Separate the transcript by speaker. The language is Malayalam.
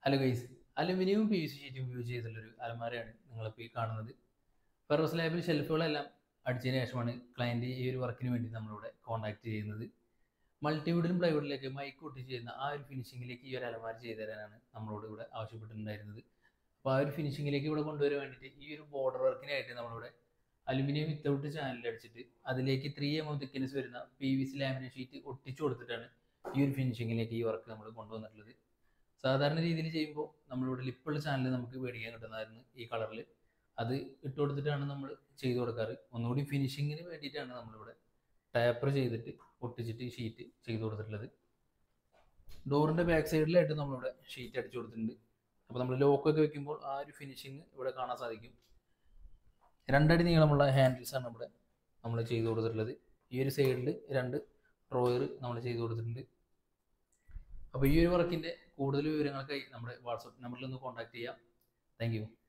Speaker 1: Hello guys, aluminium P V C ഷീറ്റും യൂസ് ചെയ്തിട്ടുള്ളൊരു അലമാരയാണ് നിങ്ങളിപ്പോൾ ഈ കാണുന്നത്. ഫെറോ സ്ലാബിൽ ഷെൽഫുകളെല്ലാം അടിച്ചതിന് ശേഷമാണ് ക്ലയൻറ്റ് ഈ ഒരു വർക്കിന് വേണ്ടി നമ്മളിവിടെ കോൺടാക്ട് ചെയ്യുന്നത്. മൾട്ടിവുഡിലും പ്ലൈവുഡിലേക്ക് മൈക്ക് ഒട്ടിച്ച് ചെയ്യുന്ന ആ ഒരു ഫിനിഷിങ്ങിലേക്ക് ഈ ഒരു അലമാര ചെയ്തു തരാനാണ് നമ്മളോട് ഇവിടെ ആവശ്യപ്പെട്ടിട്ടുണ്ടായിരുന്നത്. അപ്പോൾ ആ ഒരു ഫിനിഷിങ്ങിലേക്ക് ഇവിടെ കൊണ്ടുവരാൻ വേണ്ടിയിട്ട് ഈ ഒരു ബോർഡർ വർക്കിനായിട്ട് നമ്മളിവിടെ അലുമിനിയം വിത്തൗട്ട് ചാനൽ അടിച്ചിട്ട് അതിലേക്ക് 3mm തിക്നെസ് വരുന്ന P V C laminate sheet ഒട്ടിച്ചു കൊടുത്തിട്ടാണ് ഈ ഒരു ഫിനിഷിങ്ങിലേക്ക് ഈ വർക്ക് നമ്മൾ കൊണ്ടുവന്നിട്ടുള്ളത്. സാധാരണ രീതിയിൽ ചെയ്യുമ്പോൾ നമ്മളിവിടെ ലിപ്പുള്ള ചാനൽ നമുക്ക് മേടിക്കാൻ കിട്ടുന്നതായിരുന്നു ഈ കളറിൽ. അത് ഇട്ട് കൊടുത്തിട്ടാണ് നമ്മൾ ചെയ്ത് കൊടുക്കാറ്. ഒന്നുകൂടി ഫിനിഷിങ്ങിന് വേണ്ടിയിട്ടാണ് നമ്മളിവിടെ ടേപ്പർ ചെയ്തിട്ട് ഒട്ടിച്ചിട്ട് ഷീറ്റ് ചെയ്ത് കൊടുത്തിട്ടുള്ളത്. ഡോറിൻ്റെ ബാക്ക് സൈഡിലായിട്ട് നമ്മളിവിടെ ഷീറ്റ് അടിച്ചു കൊടുത്തിട്ടുണ്ട്. അപ്പോൾ നമ്മൾ ലോക്കൊക്കെ വെക്കുമ്പോൾ ആ ഒരു ഫിനിഷിങ് ഇവിടെ കാണാൻ സാധിക്കും. 2 അടി നീളമുള്ള ഹാൻഡിൽസാണ് ഇവിടെ നമ്മൾ ചെയ്ത് കൊടുത്തിട്ടുള്ളത്. ഈ ഒരു സൈഡിൽ 2 ഡ്രോയർ നമ്മൾ ചെയ്ത് കൊടുത്തിട്ടുണ്ട്. അപ്പോൾ ഈ ഒരു വർക്കിൻ്റെ കൂടുതൽ വിവരങ്ങൾക്കായി നമ്മുടെ വാട്സപ്പ് നമ്പറിൽ ഒന്ന് കോൺടാക്ട് ചെയ്യാം. Thank U.